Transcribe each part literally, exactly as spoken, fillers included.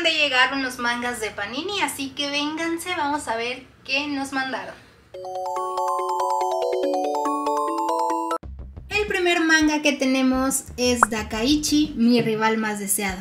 de llegar unos mangas de Panini, así que vénganse, vamos a ver qué nos mandaron. El primer manga que tenemos es Dakaichi, mi rival más deseado.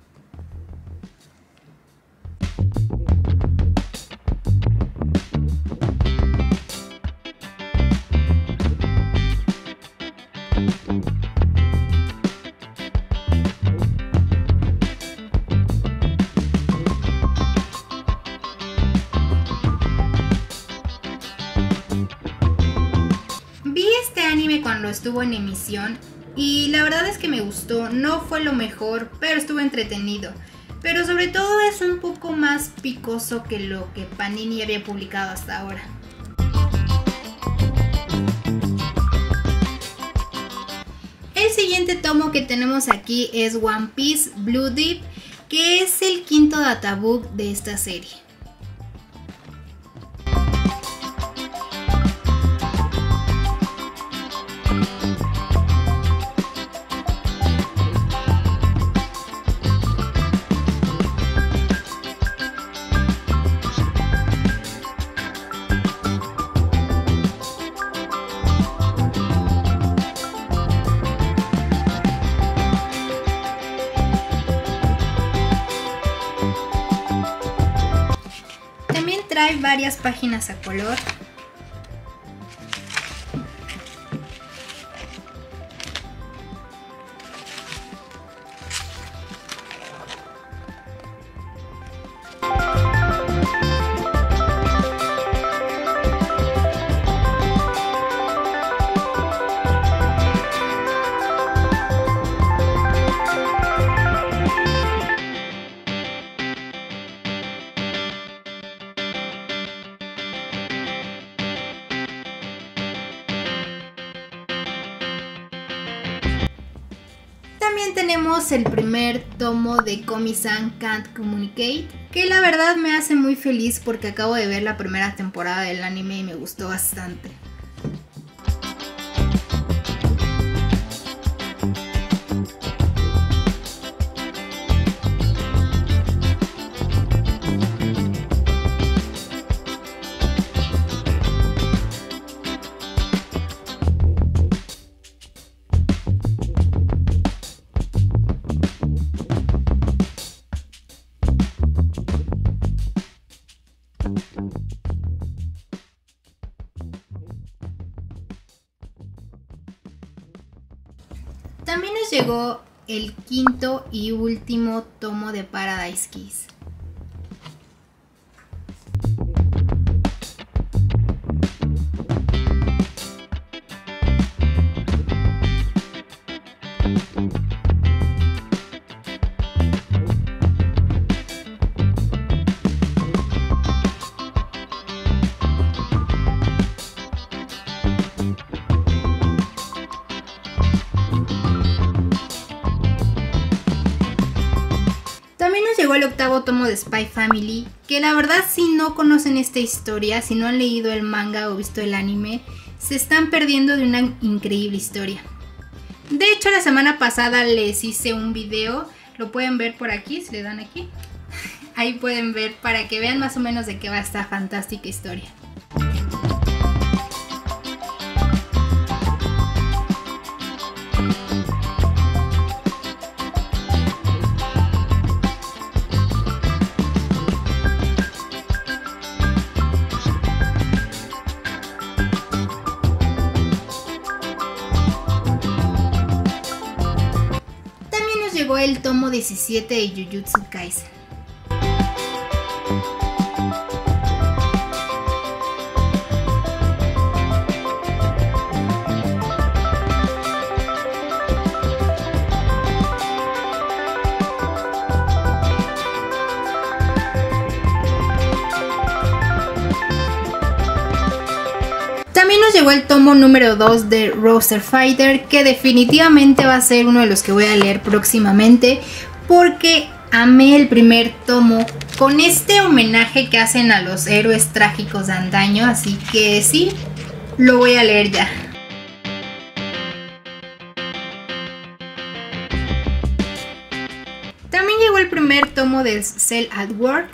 Cuando estuvo en emisión y la verdad es que me gustó, no fue lo mejor, pero estuvo entretenido, pero sobre todo es un poco más picoso que lo que Panini había publicado hasta ahora. El siguiente tomo que tenemos aquí es One Piece Blue Deep, que es el quinto databook de esta serie. Trae varias páginas a color. También tenemos el primer tomo de Komi-san Can't Communicate, que la verdad me hace muy feliz porque acabo de ver la primera temporada del anime y me gustó bastante. También nos llegó el quinto y último tomo de Paradise Kiss. También nos llegó el octavo tomo de Spy Family, que la verdad si no conocen esta historia, si no han leído el manga o visto el anime, se están perdiendo de una increíble historia. De hecho la semana pasada les hice un video, lo pueden ver por aquí, si le dan aquí, ahí pueden ver para que vean más o menos de qué va esta fantástica historia. Llegó el tomo diecisiete de Jujutsu Kaisen. También nos llegó el tomo número dos de Roster Fighter, que definitivamente va a ser uno de los que voy a leer próximamente porque amé el primer tomo con este homenaje que hacen a los héroes trágicos de antaño, así que sí, lo voy a leer ya. También llegó el primer primer tomo del Cell at Work.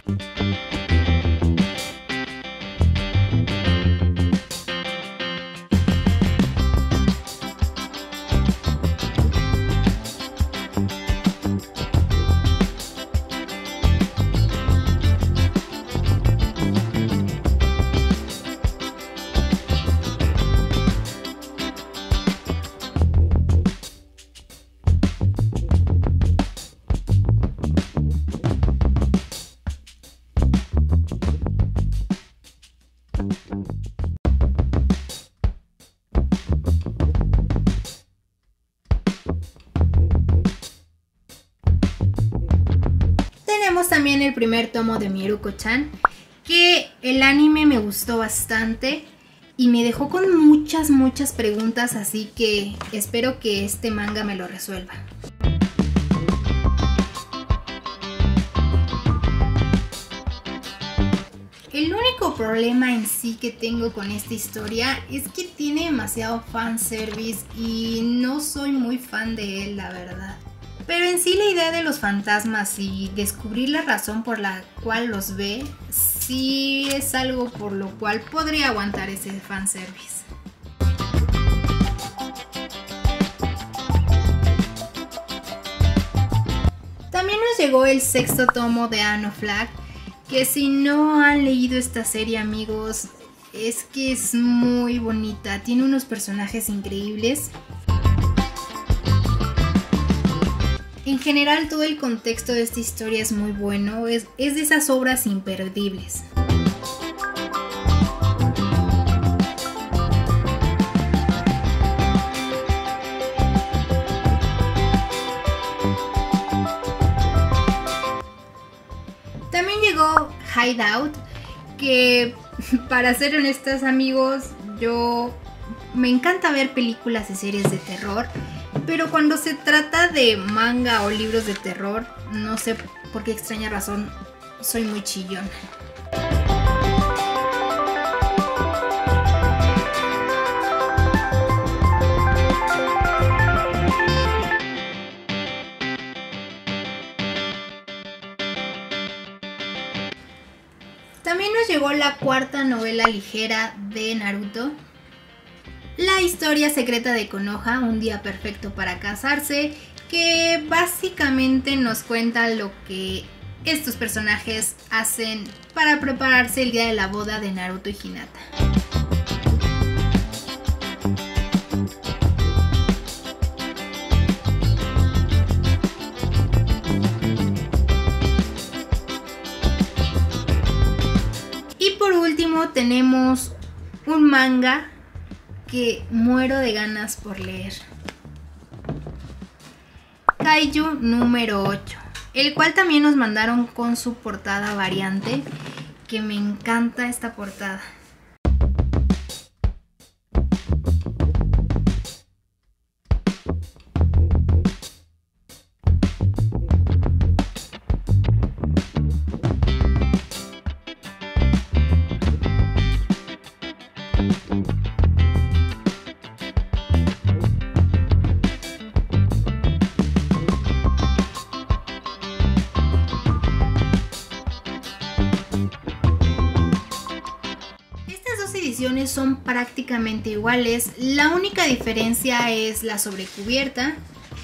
Tenemos también el primer tomo de Mieruko-chan, que el anime me gustó bastante y me dejó con muchas muchas preguntas, así que espero que este manga me lo resuelva. El único problema en sí que tengo con esta historia es que tiene demasiado fanservice y no soy muy fan de él, la verdad. Pero en sí la idea de los fantasmas y descubrir la razón por la cual los ve, sí es algo por lo cual podría aguantar ese fanservice. También nos llegó el sexto tomo de Anno Flag, que si no han leído esta serie, amigos, es que es muy bonita, tiene unos personajes increíbles. En general todo el contexto de esta historia es muy bueno, es, es de esas obras imperdibles. También llegó Hideout, que para ser honestos, amigos, yo me encanta ver películas y series de terror, pero cuando se trata de manga o libros de terror, no sé por qué extraña razón, soy muy chillona. También nos llegó la cuarta novela ligera de Naruto. La historia secreta de Konoha, un día perfecto para casarse, que básicamente nos cuenta lo que estos personajes hacen para prepararse el día de la boda de Naruto y Hinata. Y por último tenemos un manga que muero de ganas por leer. Kaiju número ocho, el cual también nos mandaron con su portada variante, que me encanta esta portada. Son prácticamente iguales, la única diferencia es la sobrecubierta.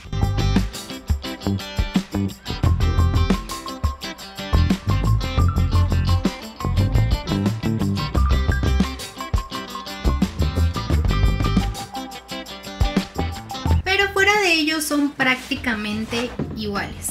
Pero fuera de ello son prácticamente iguales.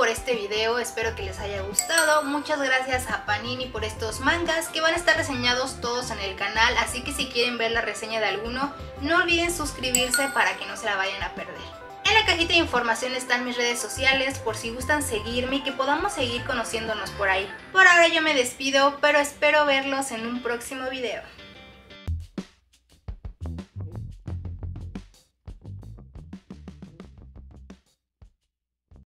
por este video, espero que les haya gustado. Muchas gracias a Panini por estos mangas que van a estar reseñados todos en el canal, así que si quieren ver la reseña de alguno, no olviden suscribirse para que no se la vayan a perder. En la cajita de información están mis redes sociales por si gustan seguirme y que podamos seguir conociéndonos por ahí. Por ahora yo me despido, pero espero verlos en un próximo video.